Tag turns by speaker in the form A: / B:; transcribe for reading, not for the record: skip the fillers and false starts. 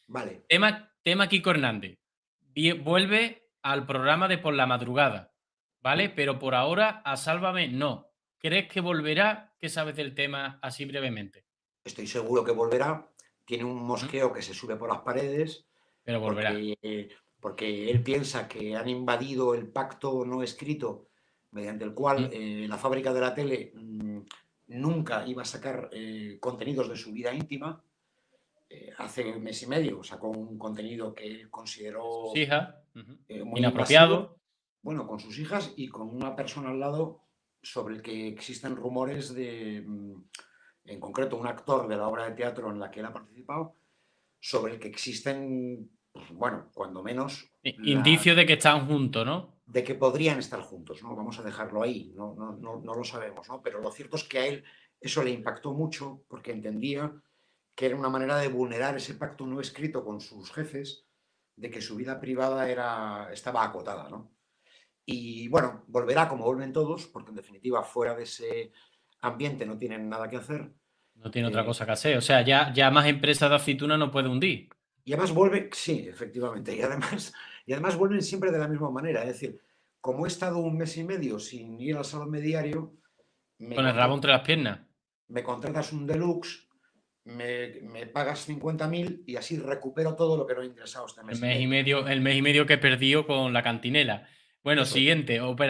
A: Vale,
B: Tema Kiko Hernández. Vuelve al programa de por la madrugada, ¿vale? Pero por ahora a Sálvame no. ¿Crees que volverá? ¿Qué sabes del tema así brevemente?
A: estoy seguro que volverá. Tiene un
B: Ujú.
A: mosqueo que se sube por las paredes
B: Pero volverá.
A: porque, porque él piensa que han invadido el pacto no escrito mediante el cual
B: Ujú.
A: la fábrica de la tele nunca iba a sacar contenidos de su vida íntima. Hace un mes y medio sacó un contenido que él
B: De sus
A: consideró
B: hijas. Ujú.
A: muy invasivo,
B: Inapropiado.
A: bueno, con sus hijas y con una persona al lado sobre el que existen rumores de, en concreto, un actor de la obra de teatro en la que él ha participado, sobre el que existen, pues, bueno, cuando menos,
B: Indicio de que están juntos, ¿no?
A: de que podrían estar juntos, ¿no? Vamos a dejarlo ahí, no lo sabemos, ¿no? Pero lo cierto es que a él eso le impactó mucho porque entendía que era una manera de vulnerar ese pacto no escrito con sus jefes, de que su vida privada estaba acotada, ¿no? Y bueno, volverá como vuelven todos, porque en definitiva fuera de ese ambiente no tienen nada que hacer.
B: No tiene otra
A: Eh,
B: cosa que hacer. O sea, ya más empresas de aceituna no puede hundir.
A: y además vuelven, sí, efectivamente, y además vuelven siempre de la misma manera. Es decir, como he estado un mes y medio sin ir al salón mediario, me
B: Con el rabo
A: contratas,
B: entre las piernas.
A: me contratas un deluxe, me pagas 50.000 y así recupero todo lo que no he ingresado este mes y medio.
B: El mes y medio que perdió con la cantinela. Bueno,
A: Eso es.
B: siguiente.